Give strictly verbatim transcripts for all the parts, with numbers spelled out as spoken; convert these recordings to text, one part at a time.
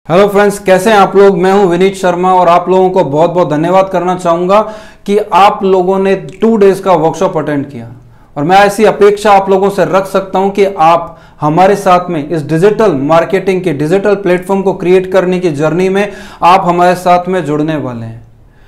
Hello friends, कैसे हैं आप लोग। मैं हूं विनीत शर्मा और आप लोगों को बहुत बहुत धन्यवाद करना चाहूंगा कि आप लोगों ने टू डेज का वर्कशॉप अटेंड किया। और मैं ऐसी अपेक्षा आप लोगों से रख सकता हूं कि आप हमारे साथ में इस डिजिटल मार्केटिंग के डिजिटल प्लेटफॉर्म को क्रिएट करने की जर्नी में आप हमारे साथ में जुड़ने वाले हैं।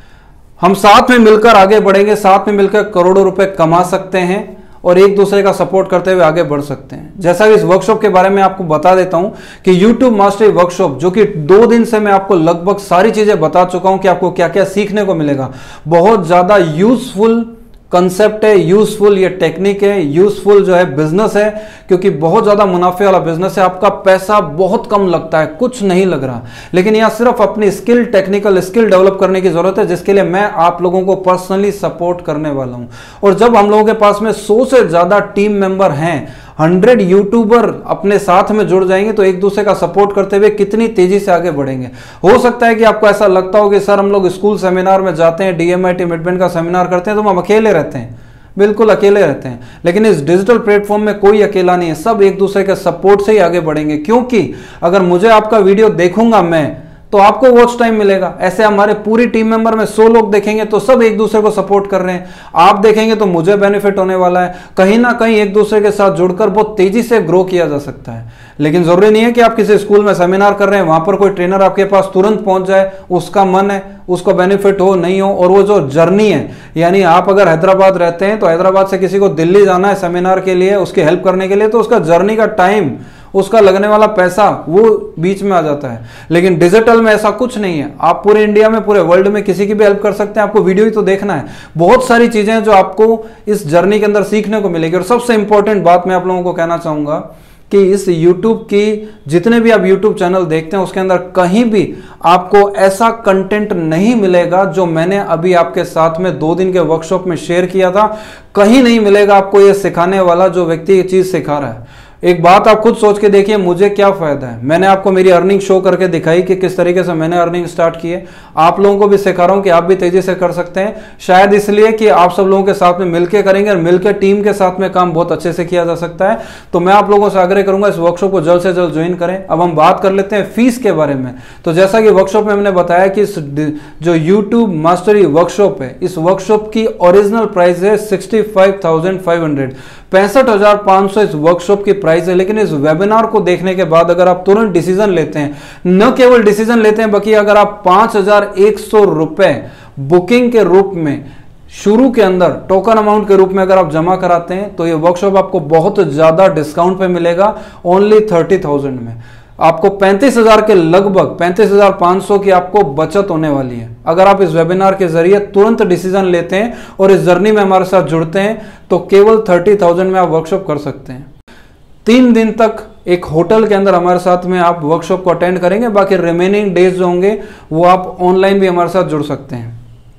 हम साथ में मिलकर आगे बढ़ेंगे, साथ में मिलकर करोड़ों रुपए कमा सकते हैं और एक दूसरे का सपोर्ट करते हुए आगे बढ़ सकते हैं। जैसा कि इस वर्कशॉप के बारे में आपको बता देता हूं कि YouTube मास्टरी वर्कशॉप, जो कि दो दिन से मैं आपको लगभग सारी चीजें बता चुका हूं कि आपको क्या क्या सीखने को मिलेगा। बहुत ज्यादा यूजफुल कंसेप्ट है, यूजफुल ये टेक्निक है, यूजफुल जो है बिजनेस है, क्योंकि बहुत ज्यादा मुनाफे वाला बिजनेस है। आपका पैसा बहुत कम लगता है, कुछ नहीं लग रहा, लेकिन यहां सिर्फ अपनी स्किल, टेक्निकल स्किल डेवलप करने की जरूरत है, जिसके लिए मैं आप लोगों को पर्सनली सपोर्ट करने वाला हूं। और जब हम लोगों के पास में सौ से ज्यादा टीम मेंबर हैं, हंड्रेड यूट्यूबर अपने साथ में जुड़ जाएंगे, तो एक दूसरे का सपोर्ट करते हुए कितनी तेजी से आगे बढ़ेंगे। हो सकता है कि आपको ऐसा लगता हो कि सर हम लोग स्कूल सेमिनार में जाते हैं, डीएमआईटी मिडबैंड का सेमिनार करते हैं तो हम अकेले रहते हैं। बिल्कुल अकेले रहते हैं, लेकिन इस डिजिटल प्लेटफॉर्म में कोई अकेला नहीं है, सब एक दूसरे के सपोर्ट से ही आगे बढ़ेंगे। क्योंकि अगर मुझे आपका वीडियो देखूंगा मैं तो आपको वॉच टाइम मिलेगा। ऐसे हमारे पूरी टीम मेंबर में सौ लोग देखेंगे तो सब एक दूसरे को सपोर्ट कर रहे हैं। आप देखेंगे तो मुझे बेनिफिट होने वाला है। कहीं ना कहीं एक दूसरे के साथ जुड़कर बहुत तेजी से ग्रो किया जा सकता है। लेकिन जरूरी नहीं है कि आप किसी स्कूल में सेमिनार कर रहे हैं, वहां पर कोई ट्रेनर आपके पास तुरंत पहुंच जाए। उसका मन है, उसको बेनिफिट हो नहीं हो, और वो जो जर्नी है, यानी आप अगर हैदराबाद रहते हैं तो हैदराबाद से किसी को दिल्ली जाना है सेमिनार के लिए, उसकी हेल्प करने के लिए, तो उसका जर्नी का टाइम, उसका लगने वाला पैसा वो बीच में आ जाता है। लेकिन डिजिटल में ऐसा कुछ नहीं है। आप पूरे इंडिया में, पूरे वर्ल्ड में किसी की भी हेल्प कर सकते हैं। आपको वीडियो ही तो देखना है। बहुत सारी चीजें हैं जो आपको इस जर्नी के अंदर सीखने को मिलेगी। और सबसे इंपॉर्टेंट बात मैं आप लोगों को कहना चाहूंगा कि इस YouTube की जितने भी आप YouTube चैनल देखते हैं उसके अंदर कहीं भी आपको ऐसा कंटेंट नहीं मिलेगा जो मैंने अभी आपके साथ में दो दिन के वर्कशॉप में शेयर किया था। कहीं नहीं मिलेगा आपको यह सिखाने वाला जो व्यक्ति ये चीज सिखा रहा है। एक बात आप खुद सोच के देखिए, मुझे क्या फायदा है। मैंने आपको मेरी अर्निंग शो करके दिखाई कि किस तरीके से मैंने अर्निंग स्टार्ट की है। आप लोगों को भी सिखा रहा हूं कि आप भी तेजी से कर सकते हैं। शायद इसलिए कि आप सब लोगों के साथ में मिलकर करेंगे और मिलकर टीम के साथ में काम बहुत अच्छे से किया जा सकता है। तो मैं आप लोगों से आग्रह करूंगा इस वर्कशॉप को जल्द से जल्द ज्वाइन करें। अब हम बात कर लेते हैं फीस के बारे में। तो जैसा कि वर्कशॉप में हमने बताया कि इस जो यूट्यूब मास्टरी वर्कशॉप है, इस वर्कशॉप की ओरिजिनल प्राइस है sixty five thousand five hundred पैंसठ हजार पांच सौ इस वर्कशॉप की प्राइस है। लेकिन इस वेबिनार को देखने के बाद अगर आप तुरंत डिसीजन लेते हैं, न केवल डिसीजन लेते हैं बल्कि अगर आप पांच हजार एक सौ रुपए बुकिंग के रूप में शुरू के अंदर टोकन अमाउंट के रूप में अगर आप जमा कराते हैं तो ये वर्कशॉप आपको बहुत ज्यादा डिस्काउंट पे मिलेगा। ओनली थर्टी थाउजेंड में आपको पैंतीस हजार के लगभग पैंतीस हजार पांच सौ की आपको बचत होने वाली है। अगर आप इस वेबिनार के जरिए तुरंत डिसीजन लेते हैं और इस जर्नी में हमारे साथ जुड़ते हैं तो केवल थर्टी थाउजेंड में आप वर्कशॉप कर सकते हैं। तीन दिन तक एक होटल के अंदर हमारे साथ में आप वर्कशॉप को अटेंड करेंगे। बाकी रिमेनिंग डेज जो होंगे वो आप ऑनलाइन भी हमारे साथ जुड़ सकते हैं।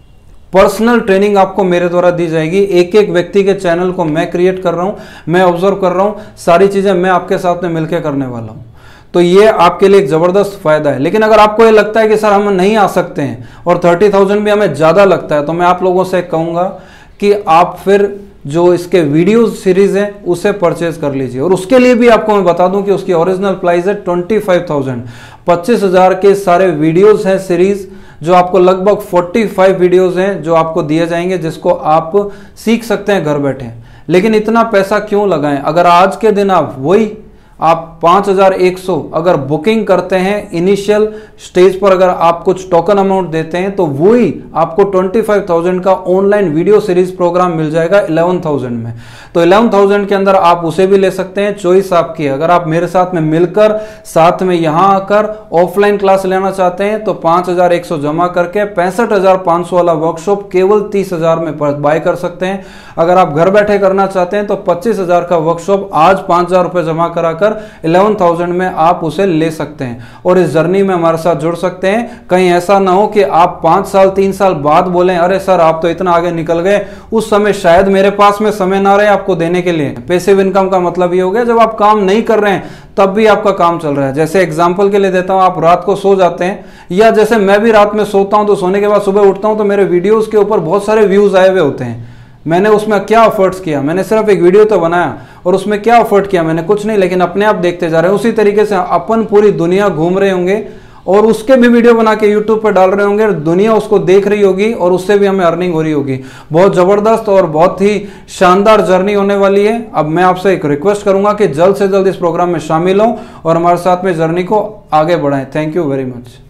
पर्सनल ट्रेनिंग आपको मेरे द्वारा दी जाएगी। एक एक व्यक्ति के चैनल को मैं क्रिएट कर रहा हूं, मैं ऑब्जर्व कर रहा हूं, सारी चीजें मैं आपके साथ में मिलकर करने वाला हूं। तो ये आपके लिए एक जबरदस्त फायदा है। लेकिन अगर आपको ये लगता है कि सर हम नहीं आ सकते हैं और थर्टी थाउजेंड भी हमें ज्यादा लगता है, तो मैं आप लोगों से कहूंगा कि आप फिर जो इसके वीडियो सीरीज है उसे परचेज कर लीजिए। और उसके लिए भी आपको मैं बता दूं कि उसकी ओरिजिनल प्राइस है ट्वेंटी फाइव थाउजेंड पच्चीस हजार के सारे वीडियोस हैं सीरीज, जो आपको लगभग पैंतालीस वीडियोस हैं जो आपको दिए जाएंगे, जिसको आप सीख सकते हैं घर बैठे। लेकिन इतना पैसा क्यों लगाएं? अगर आज के दिन आप वही आप पांच हजार एक सौ अगर बुकिंग करते हैं इनिशियल स्टेज पर, अगर आप कुछ टोकन अमाउंट देते हैं तो वही आपको पच्चीस हज़ार का ऑनलाइन वीडियो सीरीज प्रोग्राम मिल जाएगा ग्यारह हज़ार में। तो ग्यारह हज़ार के अंदर आप उसे भी ले सकते हैं, चॉइस आपकी है। अगर आप मेरे साथ में मिलकर साथ में यहां आकर ऑफलाइन क्लास लेना चाहते हैं तो पांच हजार एक सौ जमा करके पैंसठ हजार पांच सौ वाला वर्कशॉप केवल तीस हजार में बाय कर सकते हैं। अगर आप घर बैठे करना चाहते हैं तो पच्चीस हजार का वर्कशॉप आज पांच हजार रुपए जमा कराकर ग्यारह हज़ार में आप उसे ले सकते हैं और इस जर्नी में हमारे साथ जुड़ सकते हैं। कहीं ऐसा ना हो कि आप पांच साल तीन साल बाद बोलें अरे सर आप तो इतना आगे निकल गए, उस समय शायद मेरे पास में समय ना रहे आपको देने के लिए। पैसिव इनकम का मतलब ये हो गया जब आप काम नहीं कर रहे हैं तब भी आपका काम चल रहा है। जैसे एग्जांपल के लिए देता हूं, आप रात को सो जाते हैं, या जैसे मैं भी रात में सोता हूं तो सोने के बाद सुबह उठता हूं तो मेरे वीडियोस के ऊपर बहुत सारे व्यूज आए हुए होते हैं। मैंने उसमें क्या एफर्ट्स किया, मैंने सिर्फ एक वीडियो तो बनाया और उसमें क्या एफर्ट किया, मैंने कुछ नहीं, लेकिन अपने आप देखते जा रहे हैं। उसी तरीके से अपन पूरी दुनिया घूम रहे होंगे और उसके भी वीडियो बना के यूट्यूब पर डाल रहे होंगे, दुनिया उसको देख रही होगी और उससे भी हमें अर्निंग हो रही होगी। बहुत जबरदस्त और बहुत ही शानदार जर्नी होने वाली है। अब मैं आपसे एक रिक्वेस्ट करूंगा कि जल्द से जल्द इस प्रोग्राम में शामिल हों और हमारे साथ में जर्नी को आगे बढ़ाएं। Thank you very much.